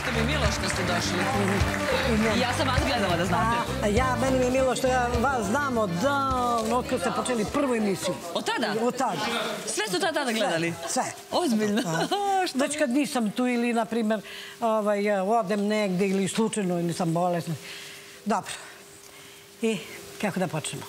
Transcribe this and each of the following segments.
Zašto mi je milo što ste došli? I ja sam vas gledala, da znate. Meni mi je milo što ja vas znam od davno kad ste počeli prvu emisiju. Od tada? Od tada. Sve su tada gledali? Sve. Ozbiljno? Već kad nisam tu ili, na primjer, odem negde ili slučajno ili sam bolesna. Dobro. I kako da počnemo?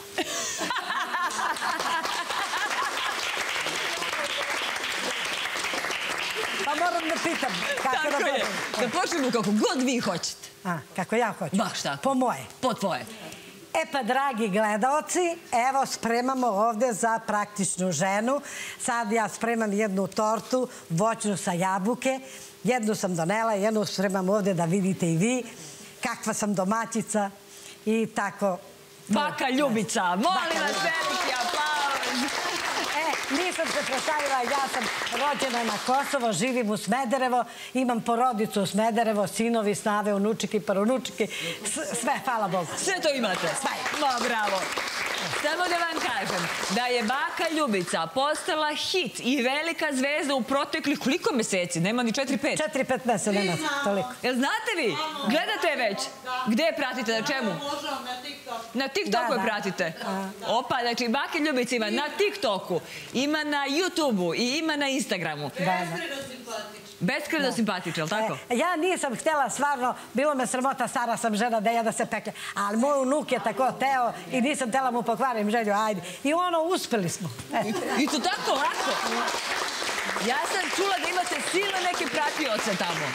Pa moram da pitam. Tako je. Da počnemo kako god vi hoćete. Kako ja hoću? Baš tako. Po moje. Po tvoje. E pa, dragi gledaoci, evo spremamo ovde za praktičnu ženu. Sad ja spremam jednu tortu, voćnu sa jabuke. Jednu sam donela, jednu spremam ovde da vidite i vi kakva sam domaćica i tako. Baka Ljubica, molim vas, veliki aplauz. Nisam se predstavila, ja sam rođena na Kosovo, živim u Smederevo, imam porodicu u Smederevo, sinovi, snave, unučiki, pranučiki, sve, hvala Bogu. Sve to imate? Sve. Bravo. Samo da vam kažem da je Baka Ljubica postala hit i velika zvezda u proteklih koliko meseci? Nema ni 4-5? 4-5 meseci, nema toliko. Jel znate vi? Gledate je već? Gde je pratite? Na čemu? Na TikToku. Na TikToku je pratite? Opa, znači Baka Ljubica ima na TikToku, ima na YouTubeu i ima na Instagramu. Beskreno simpatična, je li tako? Ja nisam htjela, stvarno, bilo me sramota, stara sam žena da jeda se peklja, ali moj unuk je tako teo i nisam htjela mu pokvarim želju, ajde. I ono, uspeli smo. I to tako lako? Ja sam čula da imate silne neke pratioce tamo.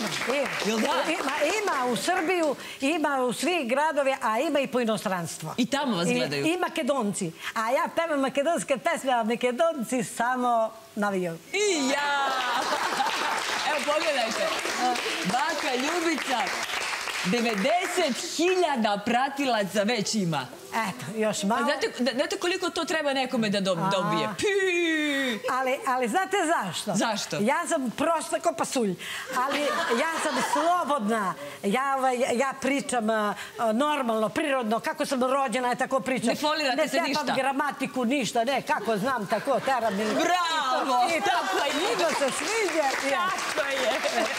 Ima u Srbiju, ima u svih gradovi, a ima i po inostranstvo. I tamo vas gledaju? I Makedonci. A ja pevam makedonske pesme, a Makedonci samo navijaju. I ja! Evo, pogledajte. Baka Ljubica, 90.000 pratilaca već ima. Eto, još malo. Znate koliko to treba nekome da dobije? Ali znate zašto? Zašto? Ja sam prosta ko pasulj, ali ja sam slobodna. Ja pričam normalno, prirodno, kako sam rođena, je tako pričam. Ne folirate se ništa? Ne tepam gramatiku, ništa, ne, kako znam, tako, teram. Bravo! I tako je, njima se sviđa. Tako je.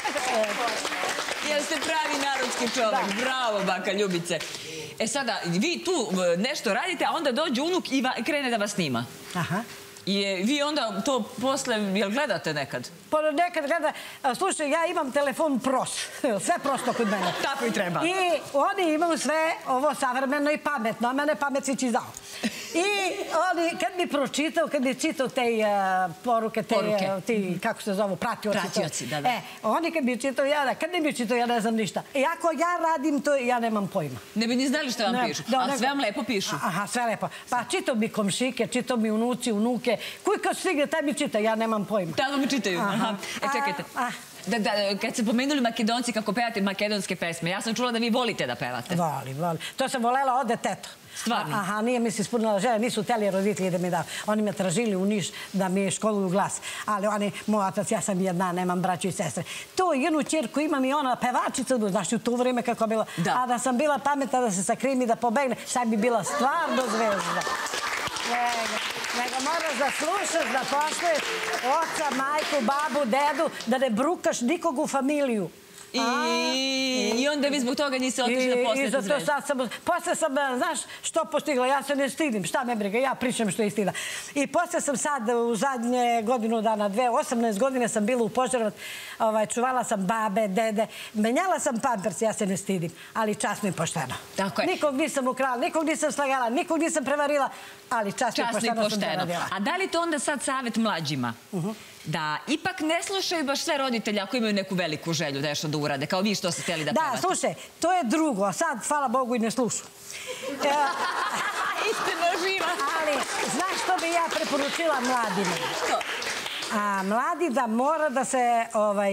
Jer ste pravi narodski čovjek. Bravo, Baka Ljubice. E sada, vi tu nešto radite, a onda dođe unuk i krene da vas snima. Aha. I vi onda to posle, jel gledate nekad? Pa nekad gleda, slušaj, ja imam telefon pros, sve prosto kod mene. Tako i treba. I oni imaju sve ovo savremeno i pametno, a mene pamet svić izdao. I oni, kad bi pročitao, kad bi čitao te poruke, ti, kako se zovu, pratioci. Pratioci, da. Oni kad bi čitao, kad ne bi čitao, ja ne znam ništa. I ako ja radim to, ja nemam pojma. Ne bi ni znali što vam pišu, a sve vam lepo pišu. Aha, sve lepo. Pa čitao bi komšike, čitao bi unuci, unuke. Koji kad stigne, taj mi čita, ja nemam pojma. Tada mi čitaju. E, čekajte. Kad ste pomenuli Makedonci kako pevate makedonske pesme, ja sam čula da vi volite da pevate. Volim. To sam volela od deteta. Stvarno? Aha, nije mi se ispunila želja, nisu teli roditelji da mi da. Oni me tražili u Niš da mi školuju glas. Ali oni, moj otac, ja sam jedna, nemam braću i sestre. To jednu čerku imam i ona pevačica, znaš, u to vreme kako bila. A da sam bila pametna da se sakrim i da pobegne, sad bi bila stvarno zvezda. Nego moraš da slušaš, da poštuješ oca, majku, babu, dedu, da ne brukaš nikog u familiju. I onda vi zbog toga niste otišli da postanete zvezda. Posle sam, znaš, što postigla, ja se ne stidim, šta me briga, ja pričam što je istina. I posle sam sad, u zadnje godinu dana, 18 godine sam bila u Požarevac, čuvala sam babe, dede, menjala sam pampers, ja se ne stidim, ali časno i pošteno. Tako je. Nikog nisam ukrala, nikog nisam slagala, nikog nisam prevarila, ali časno i pošteno sam to radila. A da li to onda sad savjet mlađima? Da ipak ne slušaju baš sve roditelji ako imaju neku veliku želju nešto da urade, kao vi što ste htjeli da pevate. Da, slušaj, to je drugo, a sad, hvala Bogu, i ne slušu. Istina živa. Ali, znaš što bi ja preporučila mladima? Što? Mladi da mora da se,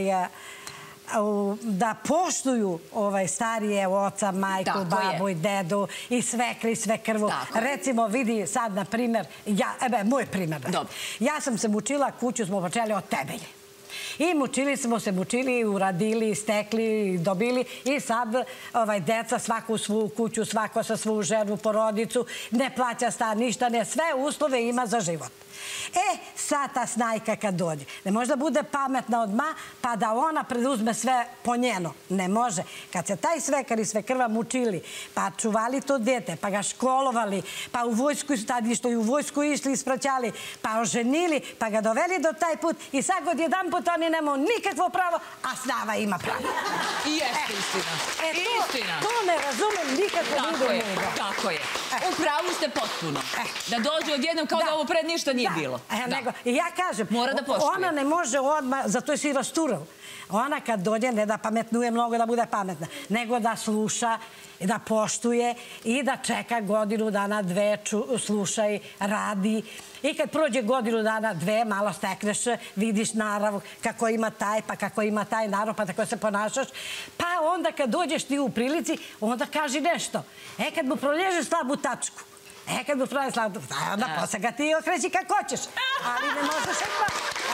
da poštuju starije oca, majku, babu i dedu i svekri i svekrvu. Recimo, vidi sad, na primjer, moj primjer. Ja sam se mučila, kuću smo počeli od temelje. I mučili smo se, uradili, stekli, dobili i sad deca svaku svu kuću, svako sa svu ženu, porodicu, ne plaća stan, ništa, ne, sve uslove ima za život. Sad ta snajka kad dođe, ne može da bude pametna odmah, pa da ona preduzme sve po njeno. Ne može. Kad se taj svekar i svekrva mučili, pa čuvali to dete, pa ga školovali, pa u vojsku što i u vojsku išli, ispraćali, pa oženili, pa ga doveli do taj put i sad god jedan put oni nemaju nikakvo pravo, a Snava ima pravo. I jeste istina. Istina. To ne razumem nikako ljudi u njega. Tako je. U pravu ste potpuno. Da dođu odjednom kao da ovo pred ništa nije bilo. I ja kažem, ona ne može odmah, zato je si rasturao. Ona kad dođe ne da pametnuje mnogo da bude pametna, nego da sluša, da poštuje i da čeka godinu dana, dve, slušaj, radi. I kad prođe godinu dana, dve, malo stekneš, vidiš narav kako ima taj, pa kako ima taj narav, pa tako se ponašaš. Pa onda kad dođeš ti u prilici, onda kaži nešto. Kad mu prolježeš slabu tačku, kad mu pravi slabu tačku, onda posle ga ti okreći kako hoćeš. Ali ne možeš odmah.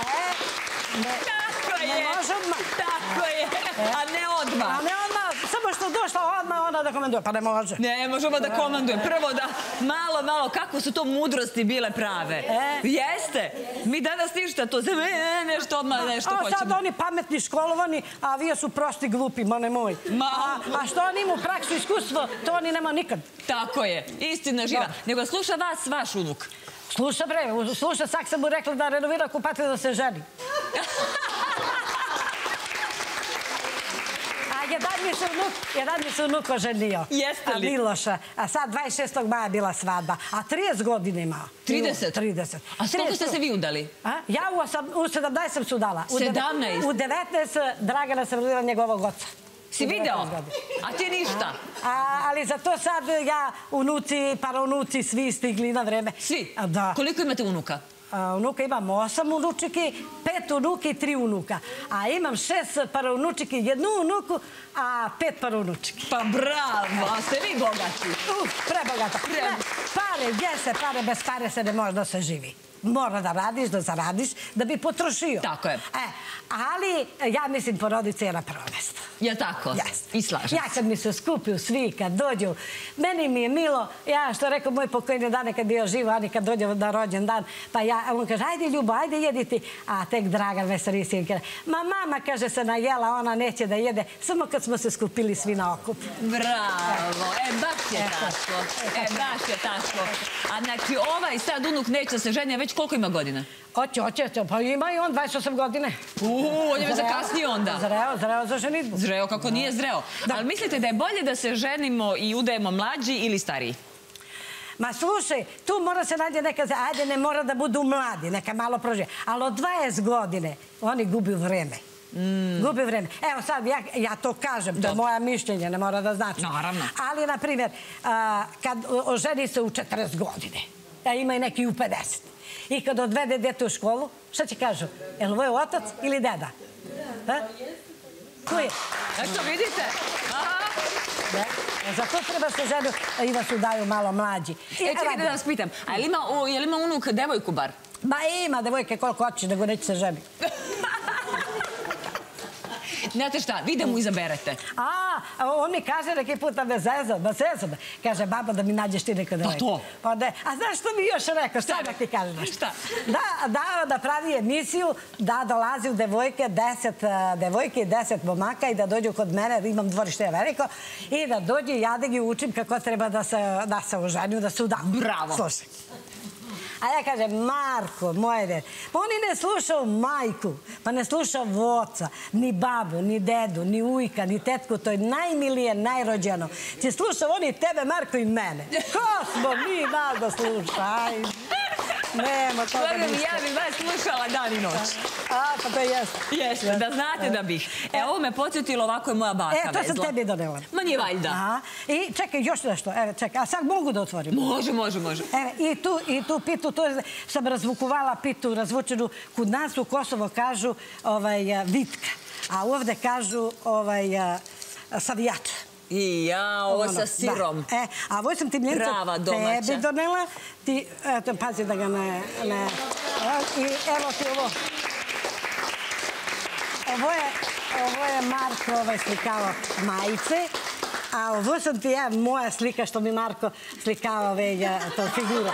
Ne može odmah. Tako je. A ne odmah. A ne odmah. Samo što došla odmah ona da komanduje. Pa ne može. Ne možemo da komanduje. Prvo da malo, kako su to mudrosti bile prave. Jeste. Mi danas ništa to. Nešto odmah, nešto hoćemo. A sad oni pametni, školovani, a vi su prosti glupi, mone moj. A što oni imaju praksu, iskustvo, to oni nema nikad. Tako je. Istina živa. Nego sluša vas, vaš unuk. Sluša bre, sluša, sak sam mu rekla da renovira kupatilo da se ženi. Jedan mi se unuk oženio. Jeste li? Miloša. A sad 26. maja bila svadba. A 30 godina imao. 30? 30. A koliko ste se vi udali? Ja u 17 sam se udala. 17? U 19 Dragana sam rodila njegovog oca. Si video? A ti ništa? Ali za to sad ja, unuci, paraunuci, svi stigli na vreme. Svi? Koliko imate unuka? Unuka imam 8 unučiki, 5 unuki i 3 unuka. A imam 6 paraunučiki, 1 unuku, a 5 paraunučiki. Pa bravo, a ste vi bogati? Prebogata. Pare, gdje se pare, bez pare se ne može da se živi. Mora da radiš, da zaradiš, da bi potrošio. Tako je. Ali ja mislim porodica je na prvo mjesto. Je tako? Jeste. I slažem. Ja kad mi se skupiju svi, kad dođu, meni mi je milo, ja što rekao moj pokojni dane kad bio živo, ani kad dođe na rođen dan, pa on kaže, ajde Ljubo, ajde jediti, a tek Dragan veseli sin kaže, ma mama, kaže, se najela, ona neće da jede, samo kad smo se skupili svi na okup. Bravo, baš je tako. Baš je tako. A znači ovaj sad unuk neće se ženje, već koliko ima godina? Hoće, pa ima i on 28 godine. On je već zakasnio onda. Zreo za ženitbu. Zreo kako nije zreo. Ali mislite da je bolje da se ženimo i udajemo mlađi ili stariji? Ma slušaj, tu mora se nađe neka, ajde ne mora da budu mladi, neka malo prožive. Ali od 20 godine oni gubi vreme. Gubi vreme. Evo sad, ja to kažem, to je moja mišljenje, ne mora da znači. Naravno. Ali, na primjer, kad oženi se u 40 godine, a ima i neki u 50. I kad odvede dete u školu, šta će kažu? Je li ovo je otac ili deda? Ko je? Eto, vidite. Zato treba se ženu i da su daju malo mlađi. Čekajte da vas pitam, a je li ima unuk devojku bar? Ba ima devojke koliko hoće, nego neće se ženi. Znate šta, vi da mu izaberete. On mi kaže neki put da me zezam. Kaže, baba, da mi nađeš ti neko devojku. Pa to. A znaš što mi još rekao? Šta da ti kažem? Šta? Da pravi emisiju, da dolazi u devojke, 10 devojke i 10 momaka i da dođu kod mene, imam dvorište veliko, i da dođu i ja da gi učim kako treba da se oženju, da se udam. Bravo. Slušaj. A ja kažem, Marko, moje dete, pa oni ne slušaju majku, pa ne slušaju voca, ni babu, ni dedu, ni ujka, ni tetku, to je najmilije, najrođeno. Ti slušaju oni tebe, Marko, i mene. Ko smo mi nas da slušaj? Nemo toga ništa. Ja bih vas slušala dan i noć. Pa to jeste. Jeste, da znate da bih. Ovo me podsjetilo, ovako je moja baka vezla. To sam tebi donela. Ma nije valjda. I čekaj, još nešto. Čekaj, a sad mogu da otvorim? Može. I tu pitu, to sam razvukovala pitu, razvučenu. Kod nas u Kosovo kažu vitka, a ovde kažu savijača. I ja, ovo sa sirom. A ovo sam ti mljenca tebi donela. Ti, pazi da ga ne... I evo ti ovo. Ovo je Marko slikao majice, a ovo sam ti ja, moja slika što mi Marko slikao to figura.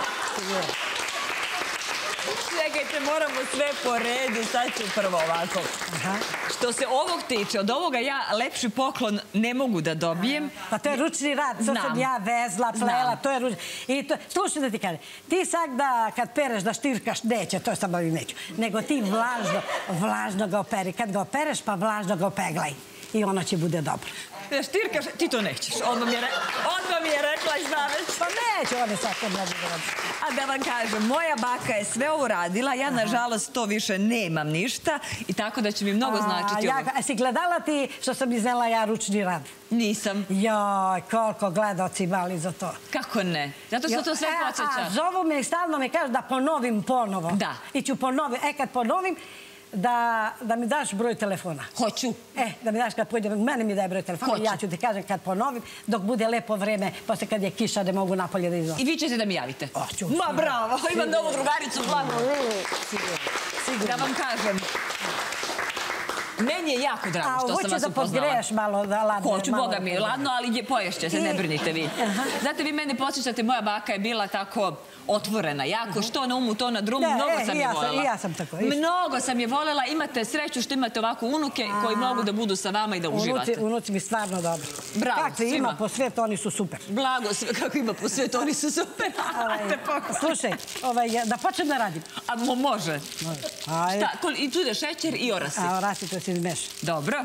Čekajte, moramo sve po redu, sad ću prvo ovako. Što se ovog tiče, od ovoga ja lepši poklon ne mogu da dobijem. Pa to je ručni rad, to sam ja vezla, plela, to je ručni. Slušaj da ti kažem, ti sad da kad pereš da štirkaš, neće, to sam ali neću, nego ti vlažno ga operi. Kad ga opereš, pa vlažno ga opeglaj i ono će bude dobro. Štirkaš, ti to nećeš. Odmah mi je rekla i zna već. Pa neću, on je sad to mnogo da radi. A da vam kažem, moja baka je sve uradila, ja nažalost to više nemam ništa i tako da će mi mnogo značiti ovo. A si gledala ti što sam iznela ja ručni rad? Nisam. Joj, koliko gledaoci imali za to. Kako ne? Zato što to sve počeća. A zovu me i stalno mi kaže da ponovim ponovo. Da. I ću ponovim. Kad ponovim, da mi daš broj telefona. Hoću. Da mi daš kad pojdem, mene mi daj broj telefona i ja ću ti kažem kad ponovim, dok bude lepo vreme, posle kad je kiša da mogu napolje da izvozim. I vi ćete da mi javite? Hoću. Ma bravo, imam novu drugaricu, blago. Sigurno. Da vam kažem. Meni je jako drago što sam vas upoznala. A hoću da podgreješ malo da ladno. Hoću, Boga mi, ladno, ali poješće se, ne brinite vi. Znate, vi mene posjećate, moja baka je bila tako otvorena, jako, što na umu, to na drumu, mnogo sam je volela. I ja sam tako. Mnogo sam je volela, imate sreću što imate ovako unuke koji mogu da budu sa vama i da uživate. Unuci mi stvarno dobro. Bravo, svima. Kakve ima po svijetu, oni su super. Blago, kako ima po svijetu, oni su super. Slušaj, da počnem da radim. A može. Ajde. I tu ide šećer i orasi. A orasi to se izmeša. Dobro.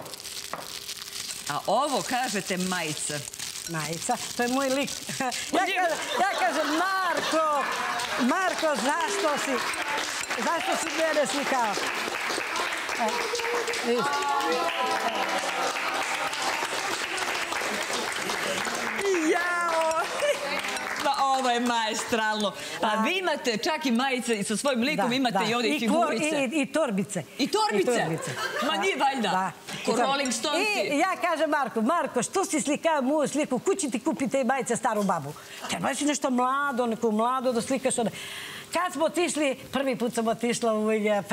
A ovo kažete majica. Majica, to je moj lik. Ja kažem, Marko, zašto si mene slikao? Jao! Pa ovo je maestralno. A vi imate čak i majice i sa svojim likom imate i ovdje figurice. I torbice. I torbice? Ma nije valjda. Ko Rolling Stonesi. I ja kažem Marko, što si slikao moju sliku, kući ti kupi te majice staru babu? Treba si nešto mlado, neko mlado da slikaš. Kad smo otišli, prvi put sam otišla u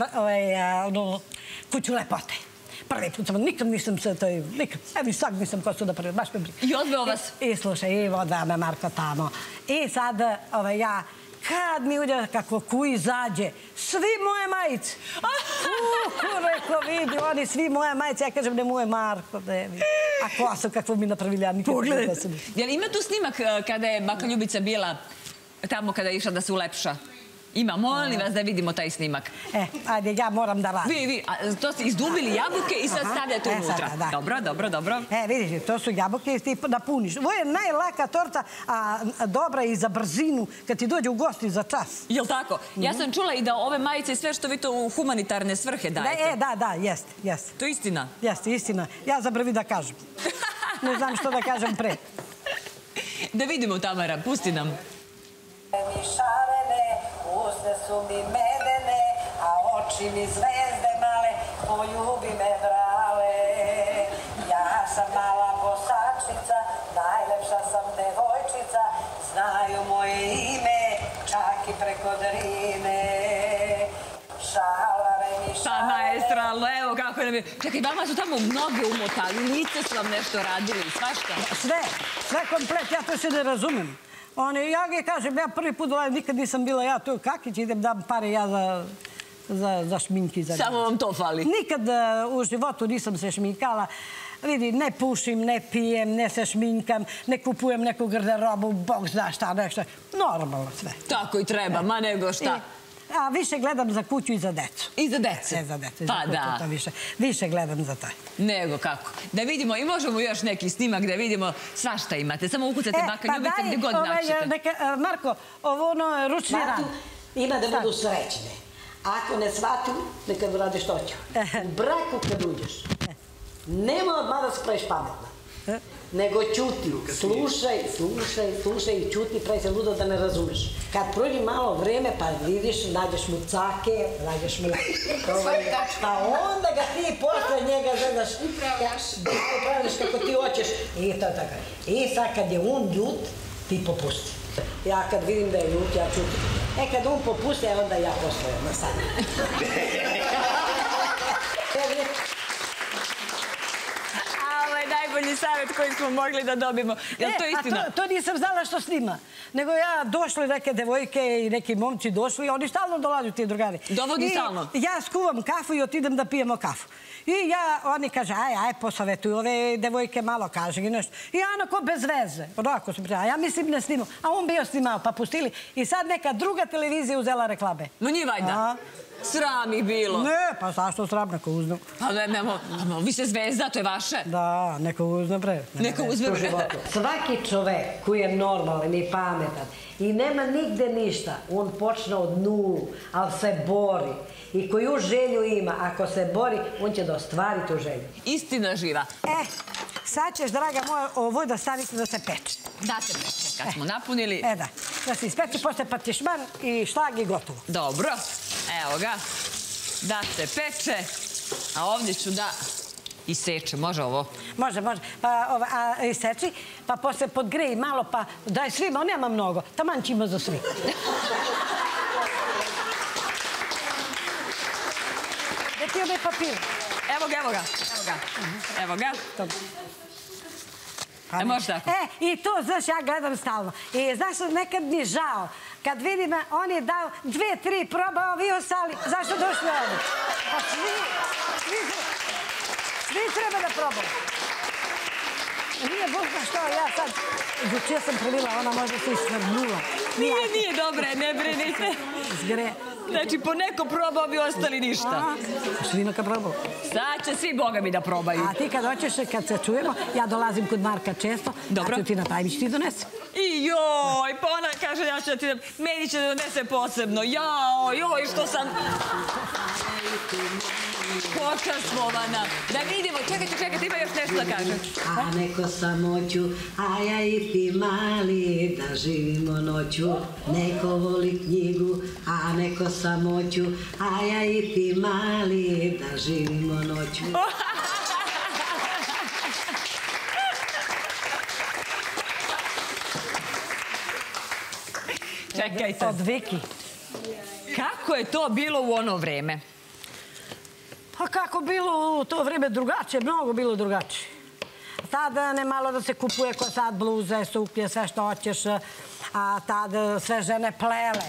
kuću lepote. Prvi put sam, nikad nisam se to, nikad, evo sad nisam kosu da prvi, baš me briga. I odveo vas? I slušaj, i odveo me Marko tamo. I sad ja, kad mi uđe, kako kuj izađe, svi moje majice. Reko, vidi, oni svi moje majice, ja kažem, ne moje Marko, ne vidi. A kosu kakvu mi napravili, ja nikad ne kosu. Jel ima tu snimak kada je baka Ljubica bila tamo kada je išla da se ulepša? Ima, molim vas da vidimo taj snimak. Ajde, ja moram da radim. Vi, to ste izdubili jabuke i sad stavljate unutra. Dobro. Vidiš, to su jabuke i ti napuniš. Ovo je najlaka torta, a dobra i za brzinu, kad ti dođe u gosti za čas. Jel' tako? Ja sam čula i da ove majice i sve što vi to u humanitarne svrhe dajete. Da, jeste. To je istina? Jeste, istina. Ja zabravi da kažem. Ne znam što da kažem pre. Da vidimo, Tamara, pusti nam. Usne su mi medene, a oči mi zvezde male, poljubi me drale. Ja sam mala bosačica, najlepša sam devojčica, znaju moje ime, čak i preko Drine. Šalare mi šalare. Pa maestralno, evo kako nam je. Čekaj, vama su tamo mnoge umotali, lice su vam nešto radili, svašta. Sve komplet, ja to se ne razumem. Ja ga kažem, ja prvi put nikad nisam bila ja tu kakić, idem dam pare ja za šminki. Samo vam to fali? Nikad u životu nisam se šminkala. Vidi, ne pušim, ne pijem, ne se šminkam, ne kupujem neku garderobu, bog zna šta, nešto. Normalno sve. Tako i treba, ma nego šta. A više gledam za kuću i za decu. I za decu? Za decu. Pa da. Više gledam za to. Nego kako. Da vidimo, i možemo još neki snimak da vidimo svašta imate. Samo ukucate baka Ljubica gdje god naćete. Marko, ovo ručni rad. Ima da budu srećne. Ako ne shvatu, neka uradiš što ću. U braku kad uđeš, nema odmah da se praviš pametna. Nego ćuti, slušaj i ćuti, pravi se ludo da ne razumeš. Kad prođe malo vreme, pa vidiš, nađeš mu cake, nađeš mu... Pa onda ga ti posle njega zadaš... Upravljaš kako ti hoćeš. I to tako. I sad kad je on ljut, ti popusti. Ja kad vidim da je ljut, ja ćutim. Kad on popusti, onda ja posle nastavim. najbolji savjet koji smo mogli da dobijemo. Je li to istina? To nisam znala što snima. Nego ja došli neke devojke i neki momci došli, oni stalno dolaze ti drugari. Dovodi stalno? Ja skuvam kafu i otidem da pijemo kafu. I oni kaže, aj, posavetuju ove devojke malo, kaže i nešto. I ja onako bez veze, onako sam pričala, ja mislim ne snimam. A on bio snimao, pa pustili. I sad neka druga televizija uzela reklame. No nije valjda. Sram ih bilo. Ne, pa zašto sram, neko uznu. Pa vi ste zvezda, to je vaše. Da, neko uzne bre. Neko uzme bre. Svaki čovek koji je normalan i pametan i nema nigde ništa, on počne od nulu, ali se bori. I koju želju ima, ako se bori, on će da ostvari tu želju. Istina živa. Sad ćeš, draga moja, ovo da stavite da se peče. Da se peče, kad smo napunili. Da se ispeče, posle patišman i šlag i gotovo. Dobro, evo ga. Da se peče, a ovdje ću da iseče, može ovo? Može. Pa iseči, pa posle podgreji malo, pa daj svima, nema mnogo. Taman će ima za svi. Gdje ti onaj papir? Evo ga. Može tako? I to, znaš, ja gledam stalno. I znaš, nekad mi je žao. Kad vidim, on je dao 2-3 proba, ovi ostali. Zašto došli ovdje? Pa svi treba da probaju. Nije Bogna što, ja sad, juče sam prvila, ona može se isvrnula. Nije dobre, ne brinite. Zgre. Znači, po neko probao bi ostali ništa. Svi neka probao. Sad će svi Boga mi da probaju. A ti kad hoćeš, kad se čujemo, ja dolazim kod Marka često, ja ću ti napravim, ću ti donesi. I joj, pa ona kaže, ja ću da ti meni će da donese posebno. Joj, što sam... Počastvovana. Da vidimo, čekajte, ima još nešto da kažem. A neko samoću, a ja i ti mali, da živimo noću. Neko voli knjigu, a neko samoću, a ja i ti mali, da živimo noću. Čekajte. Od Viki. Kako je to bilo u ono vreme? Pa kako bilo u to vreme drugačije, mnogo bilo drugačije. Tad ne malo da se kupuje ko sad bluze, suknje, sve što hoćeš, a tad sve žene plele,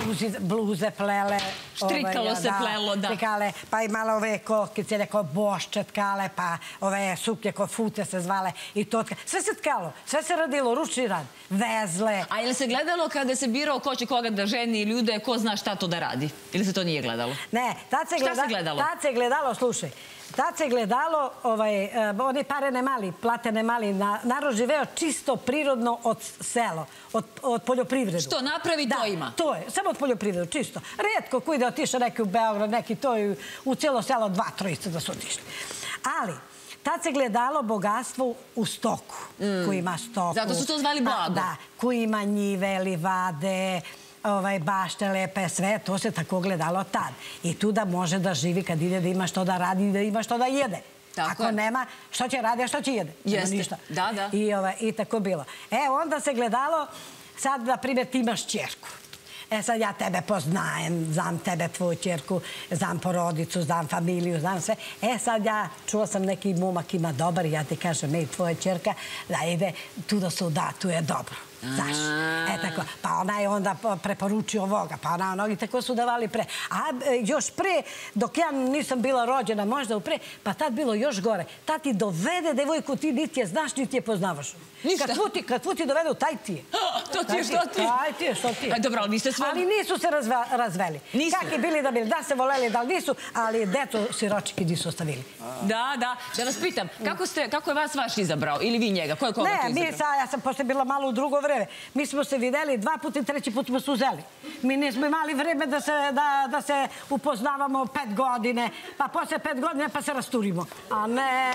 bluze plele. Štrikalo se plelo, da. Štrikale, pa i malo ove kokice, neko bošče tkale, pa ove suknje ko fute se zvale i to tkale. Sve se tkalo, sve se radilo, ručni rad, vezle. A ili se gledalo kada se birao ko će koga da ženi ljude, ko zna šta to da radi? Ili se to nije gledalo? Ne, tad se gledalo, slušaj, tad se gledalo, one pare ne mali, plate ne mali, narod živeo čisto prirodno od selo, od poljoprivredu. Što napravi, to ima? To je, samo od poljoprivredu, čisto. Rijetko koji da otišao neki u Beograd, neki to u cijelo selo 2-3 da su otišli. Ali, tad se gledalo bogatstvo u stoku, koji ima stoku. Zato su to zvali blago. Da, koji ima njive, livade, bašte lepe, sve, to se tako gledalo tad. I tu da može da živi kad ide da ima što da radi i da ima što da jede. Ako nema, što će radi, a što će jede? Jeste, da. I tako bilo. Onda se gledalo, sad, na primjer, ti imaš ćerku. Sad ja tebe poznajem, znam tebe, tvoju ćerku, znam porodicu, znam familiju, znam sve. Sad ja čuo sam neki momak ima dobar i ja ti kažem, tvoja ćerka, da ide tu da su da, tu je dobro. Znaš, tako. Pa ona je onda preporučio ovoga, pa ona onoga i tako su davali pre. A još pre, dok ja nisam bila rođena, možda pre, pa tad bilo još gore. Tad ti dovede devojku, ti niti je znaš, niti je poznavaš. Ništa. Kad tvoj ti dovedu, taj ti je. To ti je što ti? Taj ti je što ti je. Dobro, ali niste sve... Ali nisu se razveli. Nisu. Kak je bili da bili, da se voleli, da li nisu, ali deco siročiki nisu ostavili. Da vas pitam, kako je vas vaš izabrao? Ili vi njega? Ko je koga tu izabrao? Ja sam posle bila malo u drugo vreme. Mi smo se videli 2 puta i 3. put smo se uzeli. Mi nismo imali vreme da se upoznavamo 5 godine, pa posle 5 godina pa se rasturimo. A ne.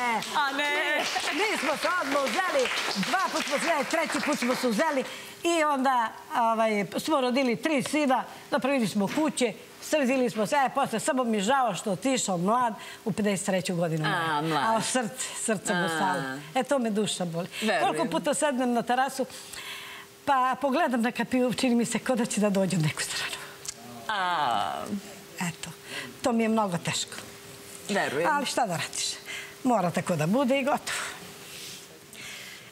Mi smo se odmah uzeli, 2 put smo se uzeli, 3. put smo se uzeli i onda smo rodili 3 sina, napravili smo kuće, sredili smo se, posle samo mi žao što otišao mlad u 53. godinu. A srce mu stalo. To me duša boli. Koliko puta sednem na terasu, pa pogledam na kapiju, čini mi se kao da će da dođe u neku stranu. Eto, to mi je mnogo teško. Verujem. Ali šta da radiš? Mora tako da bude i gotovo.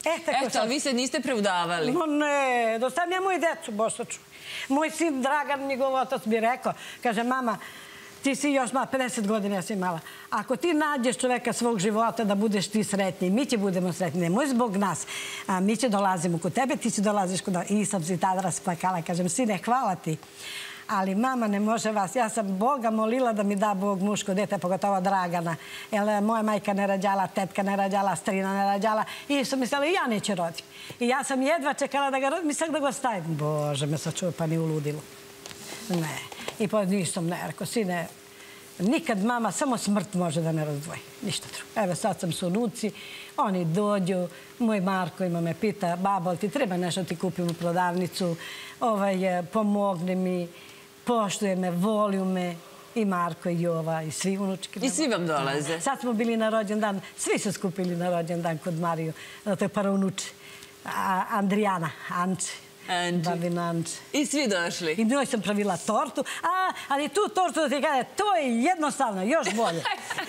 Eto, ali vi se niste preudavali. No ne, dostavim ja moju decu, Bosaču. Moj sin Dragan, njegov otac bi rekao, kaže, mama, ti si još mala, 50 godina ja si imala. Ako ti nađeš čoveka svog života da budeš ti sretni, mi će budemo sretni, nemoj zbog nas. Mi će dolazimo kod tebe, ti će dolaziš kod nas. I sam si tada rasplakala, kažem, sine, hvala ti. Ali mama ne može vas. Ja sam Boga molila da mi da Bog muško dete, pogotovo Dragana. Jer moja majka ne rađala, tetka ne rađala, strina ne rađala. I su mislila i ja neće roditi. I ja sam jedva čekala da ga rodim, mislila da ga stavim. Bože, me sačuva pa ni uludilo. Ne. I pa nisam ne rekao, sine, nikad mama, samo smrt može da ne razdvoji. Ništa drugo. Evo sad sam su unuci, oni dođu, moj Marko ima me pita, babo, ti treba nešto ti kupim u prodavnicu, pomogne mi, poštuje me, voli me, i Marko, i Jova, i svi unučki. I svi vam dolaze? Sad smo bili na rođendan, svi su skupili na rođendan kod Mariju, to je parounuče, Andrijana, Anče. Babina Anče. I svi došli? I njoj sam pravila tortu, ali tu tortu da ti kaže, to je jednostavno, još bolje.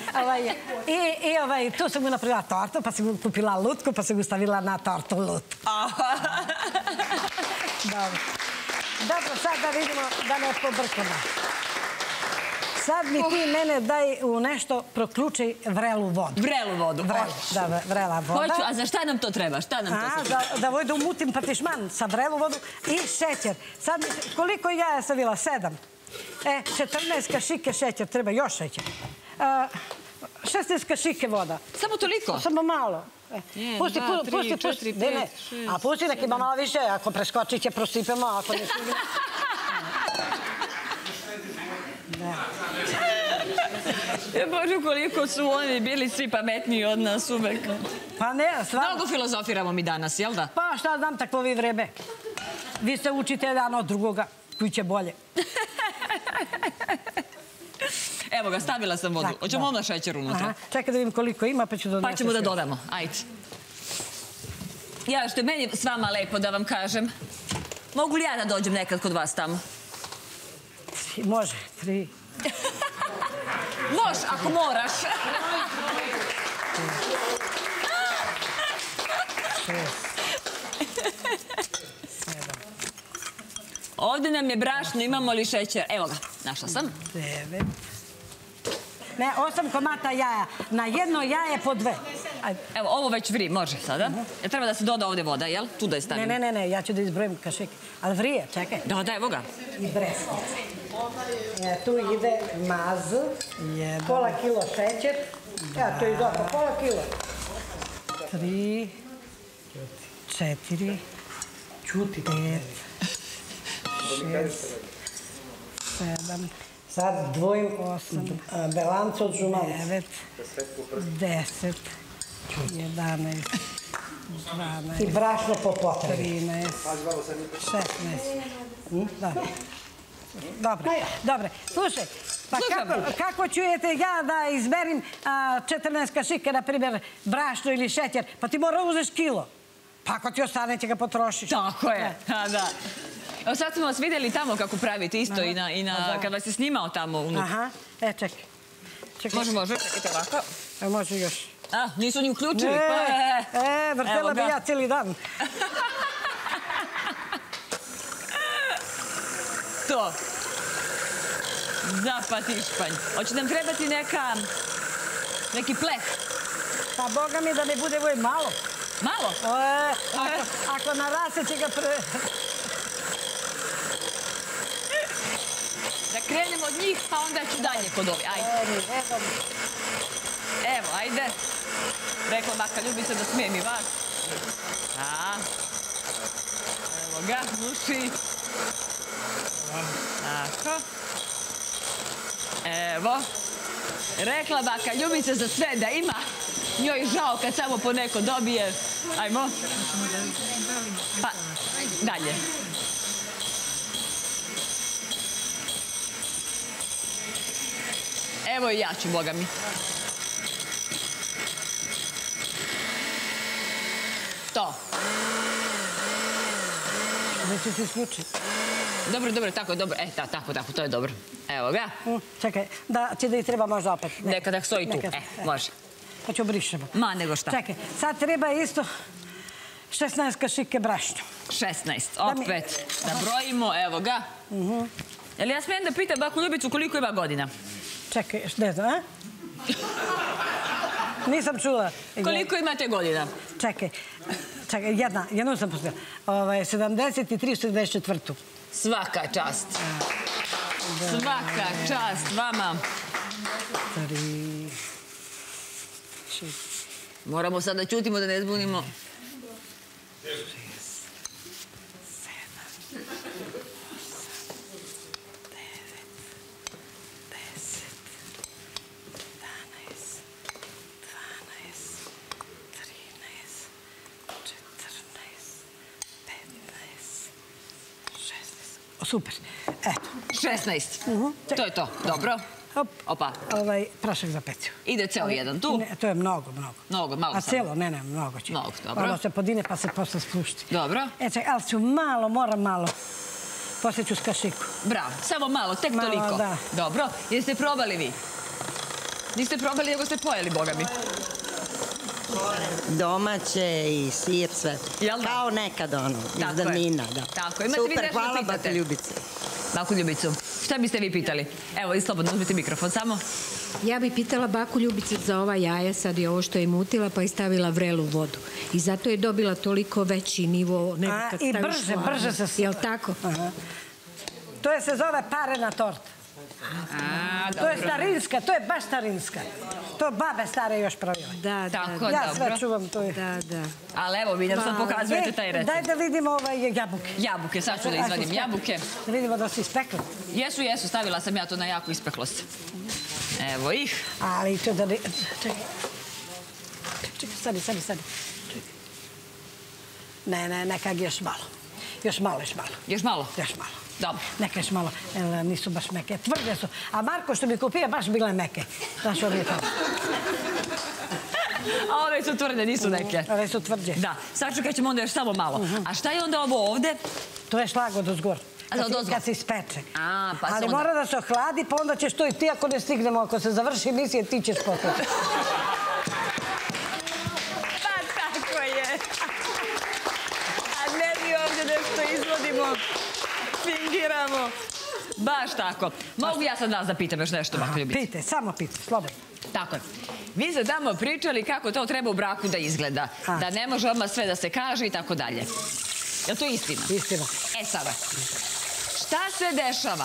I tu sam mu napravila tortu, pa sam mu kupila lutku, pa sam mu stavila na tortu lutku. Dobro, sad da vidimo da ne pobrkamo. Sad mi ti mene daj u nešto, proključaj vrelu vodu. Vrelu vodu, hoćeš. Da, vrela voda. Hoću, a za šta nam to treba? Šta nam to treba? Da vodu umutim patišman sa vrelu vodu i šećer. Sad, koliko jaja sam bila? 7. 14 kašike šećer, treba još šećer. 16 kašike voda. Samo toliko? Samo malo. Pusti. 2, 3, 4, 5, 6. A pusti nek ima malo više, ako preskočit će prosipemo, ako ne sviđa. Bože, koliko su oni bili svi pametniji od nas uvek. Pa ne, stvarno. Mnogo filozofiramo mi danas, jel da? Pa šta znam, takvo vi vreme. Vi se učite jedan od drugoga, koji će bolje. Evo ga, stavila sam vodu. Hoćemo onda šećer unutra. Čekaj da vidim koliko ima, pa ću dodati. Pa ćemo da dodamo, ajde. Ja, što je meni s vama lepo da vam kažem. Mogu li ja da dođem nekad kod vas tamo? Može, 3. Može, ako moraš. 6. 7. Ovdje nam je brašno, imamo li šećer? Evo ga, našla sam. 9. Ne, 8 komata jaja. Na jedno jaje po 2. Evo, ovo već vri, može sada. Treba da se doda ovdje voda, jel? Tu da je stavim. Ne, ja ću da izbrojim kašike. Ali vrije, čekaj. Da, evo ga. I breskvice. Tu ide maz, pola kilo šećer. To je dobro, pola kilo. 3, 4, 5, 6, 7, sad dvojim 8, belancu od žumavu. 9, 10, 11, 12, i brašno po potrebi. 13, 16. Dobro. Slušaj, pa kako čujete ja da izmerim 14 kašike, na primjer, brašno ili šećer, pa ti mora uzeš kilo. Pa ako ti ostane, će ga potrošiš. Tako je, da. Evo sad smo vas vidjeli tamo kako pravite isto i kad vas je snimao tamo unuk. Aha, čekaj. Može, čekajte ovako. Može još. Nisu ni uključili. Vrtela bi ja cijeli dan. To. Zapatišpanj. Hoće nam trebati neki pleh. Pa Boga mi da ne bude voj malo. Malo? Ako narase će ga Da krenemo od njih, pa onda ću dalje kod ovi. Ajde. Evo, ajde. Rekla baka Ljubica da smijem i vas. Evo ga, duši. Tako. Evo. Rekla baka Ljubica za sve da ima. Njoj žao kad samo po neko dobije. Ajmo. Pa, dalje. Evo i ja ću, Boga mi. To. Neće se isključiti. Dobro, tako, dobro. Tako, to je dobro. Evo ga. Čekaj, da će da i treba možda opet. Nekada stoji tu. Može. Pa ću brišemo. Ma, nego šta. Čekaj, sad treba isto 16 kašike brašnja. 16, opet. Da brojimo, evo ga. Jel ja smijem da pitam baku Ljubicu koliko ima godina? Čekaj, ne znam, a? Nisam čula. Koliko imate godina? Čekaj, jednu sam pustila. 73, 64. Svaka čast. Svaka čast vama. Moramo sad da ćutimo da ne zbunimo. 16. Super, eto. 16. To je to, dobro. Opa. Prašak za peciju. Ide ceo jedan tu? Ne, to je mnogo. Mnogo, malo sam. A celo, ne, mnogo će. Mnogo, dobro. Ono se podine pa se posle spušti. Dobro. Čekaj, ali ću malo, moram malo. Posle ću s kašiku. Bravo, samo malo, tek toliko. Da. Dobro, jeste probali vi? Niste probali, nego ste pojeli, boga mi. Domaće i sir, sve. Kao nekad ono, iz davnina. Tako, super, hvala baku Ljubice. Baku Ljubicu, šta biste vi pitali? Evo, slobodno uzmite mikrofon samo. Ja bih pitala baku Ljubicu za ova jaja, sad je ovo što je mutila, pa je stavila vrelu vodu. I zato je dobila toliko veći nivo nego kad staviš i brže se... Jel' tako? To se zove parena torta. To je starinska, to je baš starinska. To babe stare još pravile. Da. Ja sve čuvam to. Da. Ali evo, vidim, sad pokazujete taj recept. Daj da vidimo jabuke. Jabuke, sad ću da izvadim jabuke. Da vidimo da su ispekle. Jesu, stavila sam ja to na jako ispeklo se. Evo ih. Ali to da... Čekaj, stani. Ne, nekak još malo. Još malo. Još malo? Još malo. Dobro. Neke još malo, nisu baš meke, tvrde su. A Marko što mi kupio, baš bile meke. Znaš, ovo je to. A ove su tvrde, nisu neke. Ove su tvrđe. Da, sačekat ćemo onda još samo malo. A šta je onda ovo ovde? To je šlag od ozgor. Kad se ispeče. Ali mora da se ohladi, pa onda ćeš to i ti ako ne stignemo. Ako se završi emisije, ti ćeš poslati. Pa tako je. A ne mi ovdje nešto izvodimo. Fingiramo. Baš tako. Mogu ja sad vas da pitam još nešto, baka Ljubica? Pite, samo pite, slobodno. Tako je. Vi ste tamo pričali kako to treba u braku da izgleda. Da ne može odmah sve da se kaže i tako dalje. Je li to istina? Istina. Sada, šta se dešava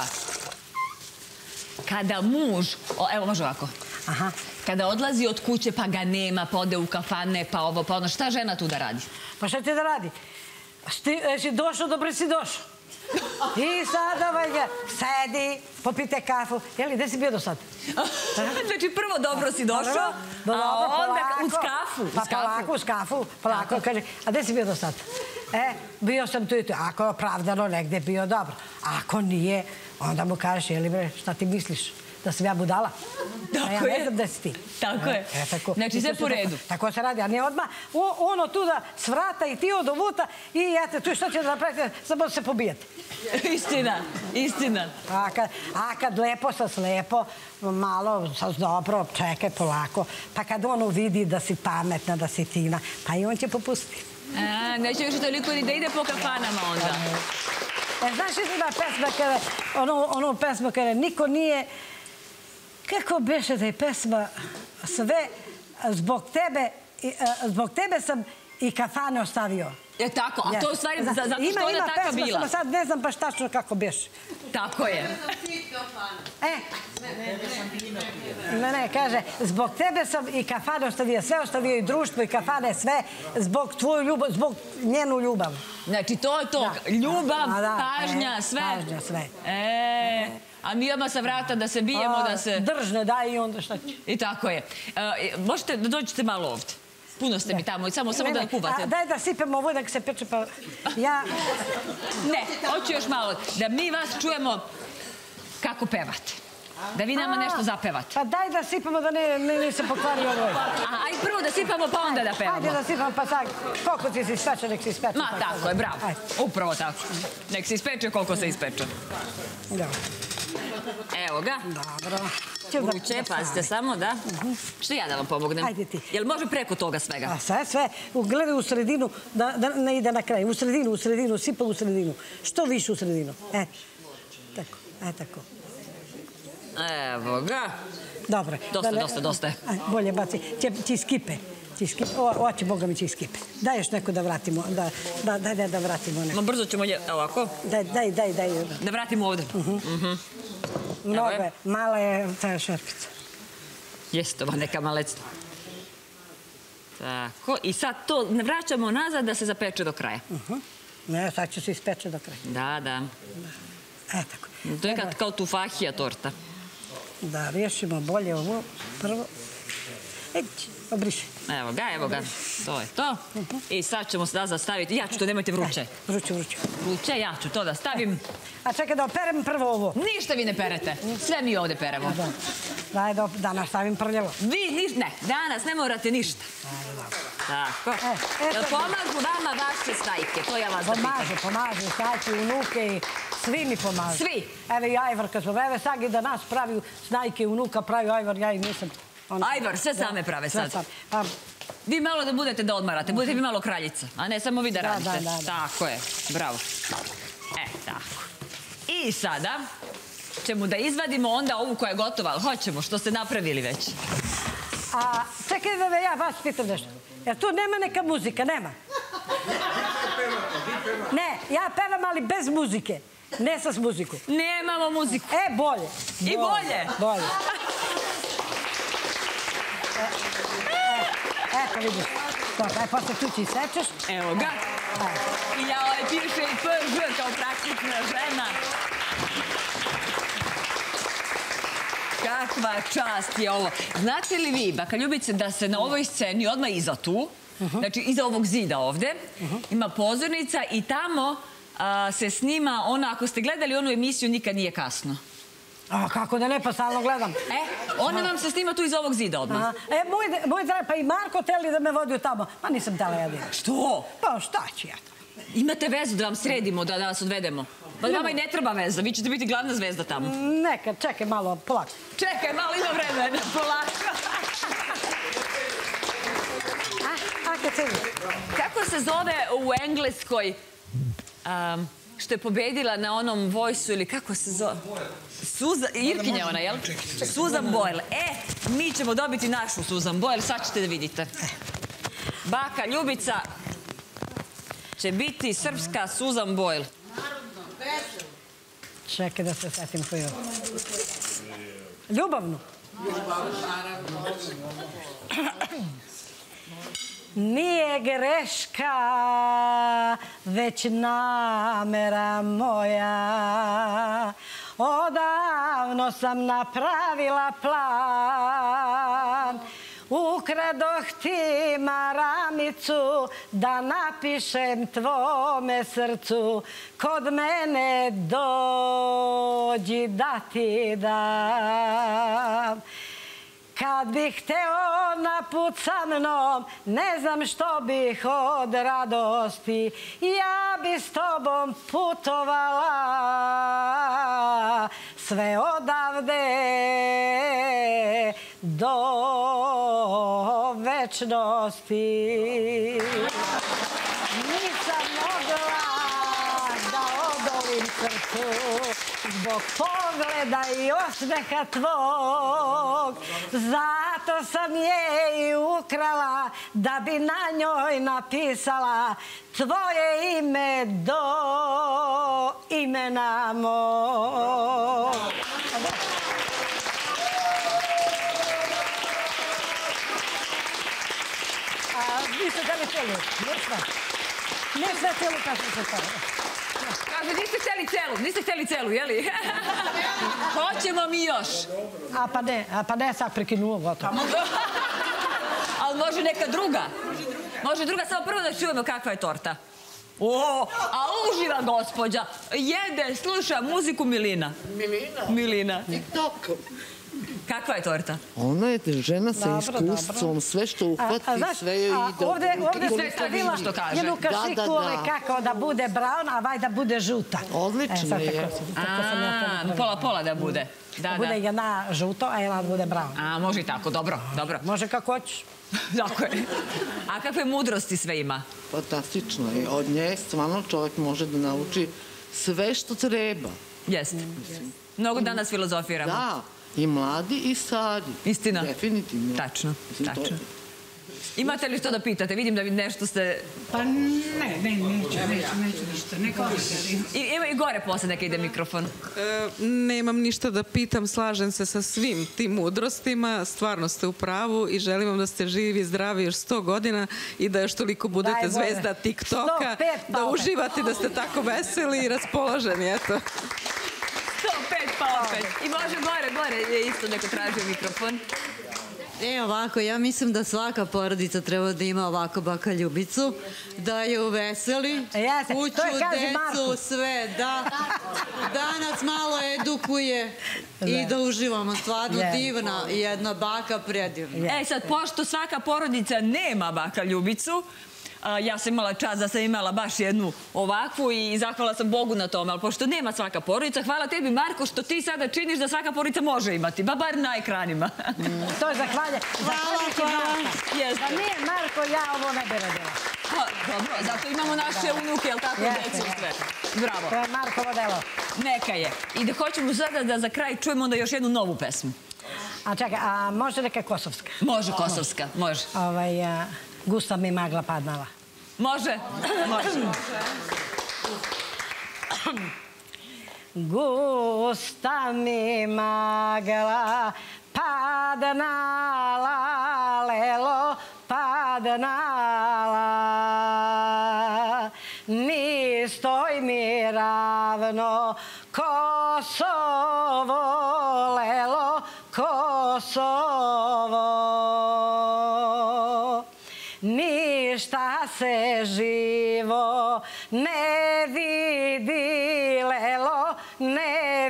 kada muž, evo može ovako, kada odlazi od kuće pa ga nema, pa ode u kafane, pa ovo, pa ono, šta žena tu da radi? Pa šta ti da radi? Si došao, dobro si došao. I sad sedi, popite kafu. Jeli, gde si bio do sad? Znači, prvo dobro si došao, a onda uz kafu. Pa polako, uz kafu, polako. Kaže, a gde si bio do sad? Bio sam tu i tu. Ako je opravdano, negde bio dobro. Ako nije, onda mu kažeš, jeli bre, šta ti misliš? Da sam ja budala? Ja ne znam da si ti. Tako je. Znači, sve po redu. Tako se radi, a ne odmah ono tu da svrata i ti od ovuta i jete, tu što će da napravite, samo se pobijete. Istina. A kad lepo sas lepo, malo sas dobro, čekaj polako, pa kad ono vidi da si pametna, da si fina, pa i on će popustiti. Neće više toliko ni da ide po kafanama onda. Znaš, ima pesma kada, ono pesma kada niko nije, kako beše da je pesma sve zbog tebe sam i kafane ostavio. Je tako, a to u stvari zato što ona taka bila. Ima pesma, sad ne znam baš tačno kako beše. Tako je. Ne, kaže, zbog tebe sam i kafane ostavio, sve ostavio i društvo i kafane, sve zbog tvoju ljubav, zbog njenu ljubav. Znači, to je to, ljubav, pažnja, sve. Pažnja, sve. A mi odmah sa vrata da se bijemo, da se... Držne, daj i onda šta će. I tako je. Možete da dođete malo ovdje. Puno ste mi tamo, samo da kupate. Daj da sipemo ovo da se peče, pa ja... Ne, hoću još malo. Da mi vas čujemo kako pevate. Da vi nama nešto zapevate. Pa daj da sipamo da ne se pokvari ovo. Ajde prvo da sipamo pa onda da pevamo. Ajde da sipamo pa sad koliko ti se ispeče, nek se ispeče. Ma tako je, bravo. Upravo tako. Nek se ispeče koliko se ispeče. Dobro. Evo ga. Dobro. Vruće, pazite samo, da. Što ja da vam pomognem? Ajde ti. Jel može preko toga svega? A sve. Gledaj u sredinu, da ne ide na kraj. U sredinu, sipa u sredinu. Što više u sredinu. Tako. Evo ga. Dobro. Dosta. Bolje baci. Ti skipe. Oće, Boga mi će skipe. Daj još neko da vratimo. Daj da vratimo neko. Brzo ćemo ovako. Daj. Da vratimo ovdje. Mnogo je. Mala je ta šerpica. Jeste, ova neka malecna. Tako, i sad to vraćamo nazad da se zapeče do kraja. Ne, sad će se ispeče do kraja. Da. Tako. To je kao tufahija torta. Da, riješimo bolje ovo prvo. Obriši. Evo ga. To je to. I sad ćemo sada zastaviti. Ja ću to, nemojte vruće. Vruće. Vruće, ja ću to da stavim. A čekaj da operem prvo ovo. Ništa vi ne perete. Sve mi ovdje peremo. Daj da nastavim prljavo. Vi ne, danas ne morate ništa. Tako. Jel pomažu vama vaše stajke? To ja vas da pitam. Pomažu stajke, unuke i svi mi pomažu. Svi? Evo i Ajvar kad smo. Evo Sagi da nas pravi snajke, unuka pravi Ajvar, ja i nisam. Ajvar, sve same prave sad. Vi malo da budete da odmarate, budete vi malo kraljica, a ne samo vi da radite. Tako je, bravo. Tako. I sada ćemo da izvadimo onda ovu koja je gotova, ali hoćemo, što ste napravili već. A čekaj da ja vas pitam nešto. Jer tu nema neka muzika, nema? Ne, ja pevam, ali bez muzike. Ne sa muziku. Nemamo muziku. Bolje. I bolje? Bolje. Eto vidiš. Aj posle tu će isečeš. Evo ga. I ja piše i PŽ kao praktična žena. Kakva čast je ovo. Znate li vi, baka Ljubice, da se na ovoj sceni odmah iza tu, znači iza ovog zida ovde, ima pozornica i tamo se snima ona, ako ste gledali onu emisiju Nikad nije kasno. A kako da ne, pa stalno gledam. Ona vam se snima tu iza ovog zida odmah. Moj drag, pa i Marko teli da me vodio tamo. Pa nisam tela ja dira. Što? Pa šta ću ja to? Imate vezu da vam sredimo, da vas odvedemo? Pa vama i ne treba veza, vi ćete biti glavna zvezda tamo. Neka, čekaj malo, polako. Čekaj malo, ima vremena, polako. Kako se zove u Engleskoj, što je pobedila na onom Voice-u ili kako se zove? Irkinja ona, jel? Susan Boyle. Mi ćemo dobiti našu Susan Boyle, sad ćete da vidite. Baka Ljubica će biti srpska Susan Boyle. Čekaj da se setim koju. Ljubavnu. Nije greška, već namera moja. Odavno sam napravila plan. Ukradoh ti maramicu da napišem tvome srcu. Kod mene dođi da ti dam. Kad bih hteo na put sa mnom, ne znam što bih od radosti. Ja bi s tobom putovala sve odavde do večnosti. Nisam mogla da odolim srcu zbog pogleda i osmeha tvog. Zato sam je i ukrala da bi na njoj napisala tvoje ime do imena mog. Niste htjeli celu? Ne sve celu kao što se stava. Kaže, niste htjeli celu, jeli? Hoćemo mi još. Pa ne, sad prekinuo, gotovo. Ali može neka druga. Može druga, samo prvo da čujemo kakva je torta. A uživa gospođa. Jede, sluša muziku Milina. Milina? Milina. TikTok. Kakva je torta? Ona je žena sa iskustvom, sve što uhvati, sve joj ide. Ovdje sve stavila jednu kašiku kako da bude brown, a vaj da bude žuta. Odlično je. Pola da bude. Da bude jedna žuto, a jedna da bude brown. A, može i tako, dobro. Može kako hoćeš. Tako je. A kakve mudrosti sve ima? Fantastično je. Od nje stvarno čovjek može da nauči sve što treba. Jeste. Mnogo danas filozofiramo. Da, i mladi i stari. Istina. Definitivno. Tačno. Imate li što da pitate? Vidim da nešto ste... Pa neću ništa. Ima i gore posle neka ide mikrofon. Nemam ništa da pitam, slažem se sa svim tim mudrostima, stvarno ste u pravu i želim vam da ste živi i zdravi još 100 godina i da još toliko budete zvezda TikToka, da uživate, da ste tako veseli i raspoloženi, eto. 105 pa opet. I može gore je isto neko tražio mikrofon. Ovako, ja mislim da svaka porodica treba da ima ovako baka Ljubicu, da je uveseli, kuću, decu, sve, da nas malo edukuje i da uživamo. Stvarno divna i jedna baka predivna. Sad, pošto svaka porodica nema baka Ljubicu, ja sam imala čast da sam imala baš jednu ovakvu i zahvala sam Bogu na tome, ali pošto nema svaka porodica, hvala tebi, Marko, što ti sada činiš da svaka porodica može imati, bar na ekranima. To je zahvalje. Hvala. Da nije Marko, ja ovo ne bi radila. Dobro, zato imamo naše unuke, jel tako, decu i sve. Bravo. To je Markovo delo. Neka je. I da hoćemo sada da za kraj čujemo onda još jednu novu pesmu. A čekaj, a može neka kosovska? Može kosovska, može. Gusta mi magla padnala. Može. Gusta mi magla padnala, lelo padnala. Ni stoj mi ravno Kosovo, lelo Kosovo. Ništa se živo ne vidi, lelo, ne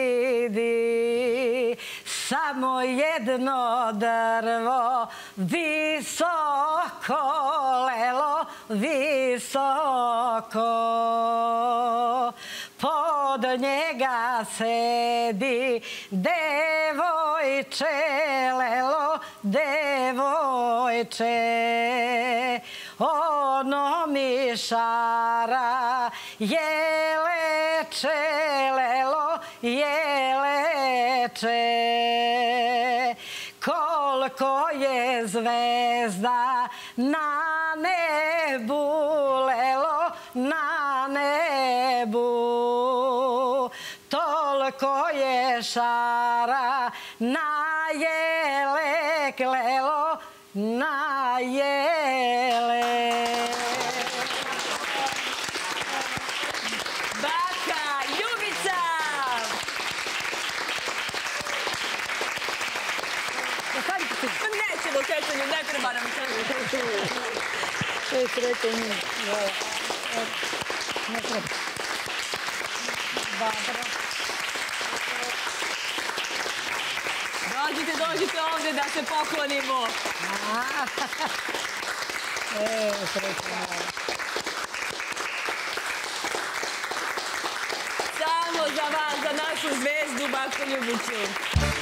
vidi. Samo jedno drvo, visoko, lelo, visoko. Pod njega sedi devojče, lelo, devojče. Ono mi šara jeleče, lelo, jeleče. Koliko je zvezda na nebu, lelo, na nebu. Toliko je šara na jelek, lelo, na jelek. Baka Ljubica! Neće do kretanju, ne treba nam kretanju. Sve kretanju. Ne treba. Dobro. Dođite ovdje da se poklonimo. Samo za vas, za našu zvezdu Baku Ljubicu.